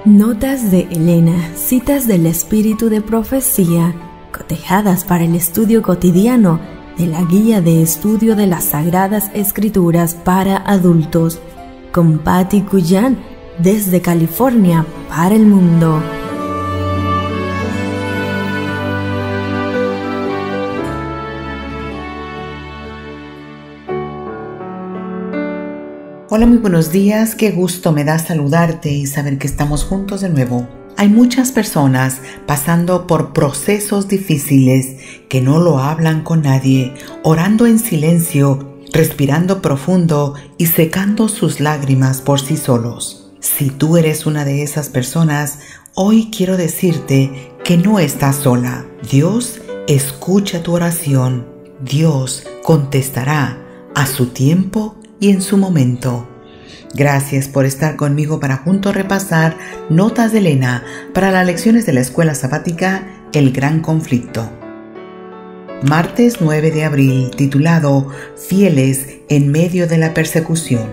Notas de Elena, citas del espíritu de profecía, cotejadas para el estudio cotidiano de la Guía de Estudio de las Sagradas Escrituras para Adultos, con Patti Cuyan, desde California para el mundo. Hola, muy buenos días, qué gusto me da saludarte y saber que estamos juntos de nuevo. Hay muchas personas pasando por procesos difíciles que no lo hablan con nadie, orando en silencio, respirando profundo y secando sus lágrimas por sí solos. Si tú eres una de esas personas, hoy quiero decirte que no estás sola. Dios escucha tu oración. Dios contestará a su tiempo y en su momento. Gracias por estar conmigo para juntos repasar Notas de Elena para las lecciones de la escuela sabática El Gran Conflicto. Martes 9 de abril, titulado Fieles en medio de la persecución.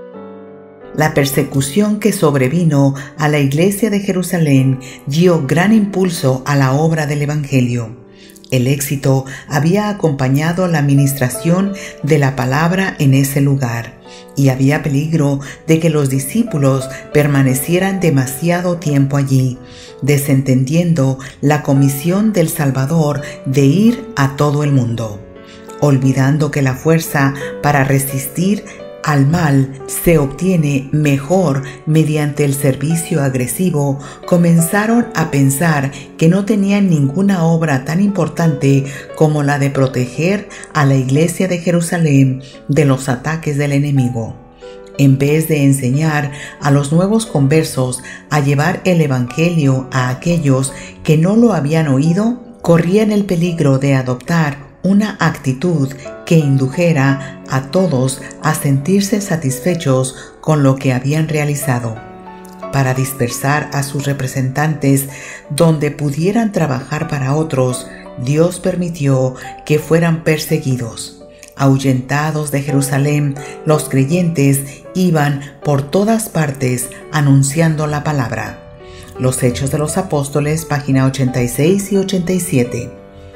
La persecución que sobrevino a la iglesia de Jerusalén dio gran impulso a la obra del Evangelio. El éxito había acompañado la ministración de la palabra en ese lugar, y había peligro de que los discípulos permanecieran demasiado tiempo allí, desentendiendo la comisión del Salvador de ir a todo el mundo, olvidando que la fuerza para resistir al mal se obtiene mejor mediante el servicio agresivo. Comenzaron a pensar que no tenían ninguna obra tan importante como la de proteger a la iglesia de Jerusalén de los ataques del enemigo. En vez de enseñar a los nuevos conversos a llevar el evangelio a aquellos que no lo habían oído, corrían el peligro de adoptar una actitud que indujera a todos a sentirse satisfechos con lo que habían realizado. Para dispersar a sus representantes donde pudieran trabajar para otros, Dios permitió que fueran perseguidos. Ahuyentados de Jerusalén, los creyentes iban por todas partes anunciando la palabra. Los Hechos de los Apóstoles, página 86 y 87.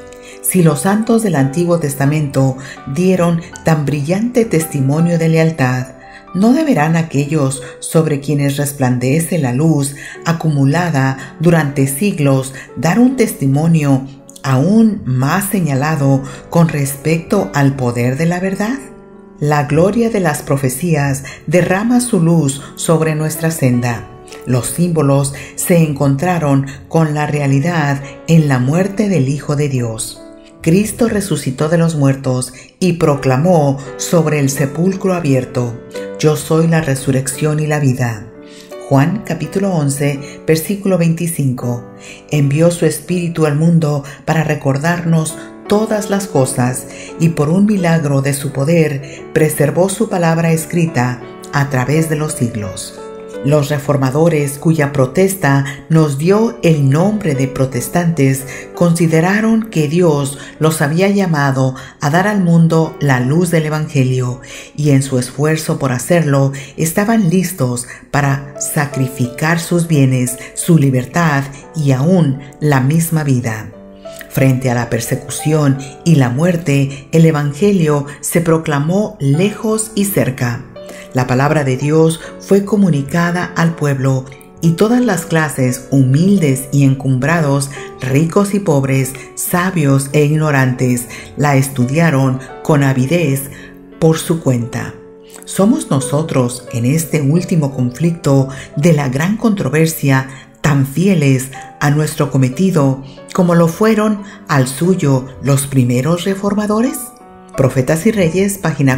Si los santos del Antiguo Testamento dieron tan brillante testimonio de lealtad, ¿no deberán aquellos sobre quienes resplandece la luz acumulada durante siglos dar un testimonio aún más señalado con respecto al poder de la verdad? La gloria de las profecías derrama su luz sobre nuestra senda. Los símbolos se encontraron con la realidad en la muerte del Hijo de Dios. Cristo resucitó de los muertos y proclamó sobre el sepulcro abierto: Yo soy la resurrección y la vida. Juan capítulo 11, versículo 25. Envió su Espíritu al mundo para recordarnos todas las cosas y por un milagro de su poder preservó su palabra escrita a través de los siglos. Los reformadores, cuya protesta nos dio el nombre de protestantes, consideraron que Dios los había llamado a dar al mundo la luz del Evangelio, y en su esfuerzo por hacerlo estaban listos para sacrificar sus bienes, su libertad y aún la misma vida. Frente a la persecución y la muerte, el Evangelio se proclamó lejos y cerca. La palabra de Dios fue comunicada al pueblo y todas las clases, humildes y encumbrados, ricos y pobres, sabios e ignorantes, la estudiaron con avidez por su cuenta. ¿Somos nosotros en este último conflicto de la gran controversia tan fieles a nuestro cometido como lo fueron al suyo los primeros reformadores? Profetas y Reyes, página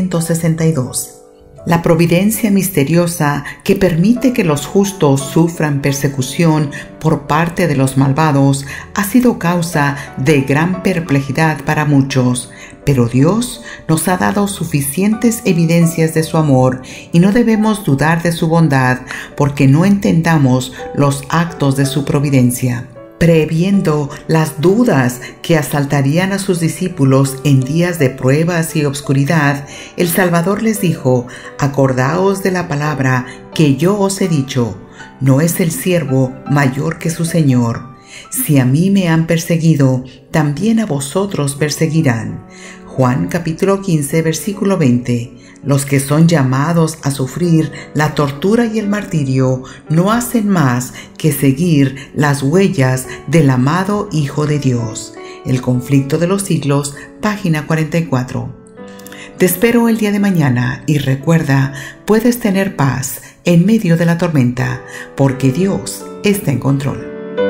462. La providencia misteriosa que permite que los justos sufran persecución por parte de los malvados ha sido causa de gran perplejidad para muchos, pero Dios nos ha dado suficientes evidencias de su amor y no debemos dudar de su bondad porque no entendamos los actos de su providencia. Previendo las dudas que asaltarían a sus discípulos en días de pruebas y obscuridad, el Salvador les dijo: «Acordaos de la palabra que yo os he dicho, ¿No es el siervo mayor que su señor? Si a mí me han perseguido, también a vosotros perseguirán. Juan capítulo 15, versículo 20. Los que son llamados a sufrir la tortura y el martirio no hacen más que seguir las huellas del amado Hijo de Dios. El conflicto de los siglos, página 44. Te espero el día de mañana y recuerda, puedes tener paz en medio de la tormenta, porque Dios está en control.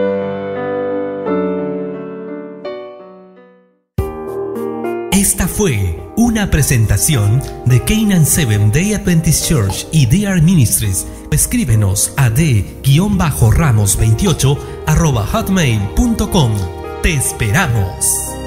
Esta fue una presentación de Canaan Seventh Day Adventist Church y DR Ministries. Escríbenos a d-ramos28@hotmail.com. Te esperamos.